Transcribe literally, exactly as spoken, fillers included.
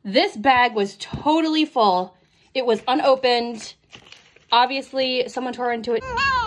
This bag was totally full. It was unopened. Obviously, someone tore into it.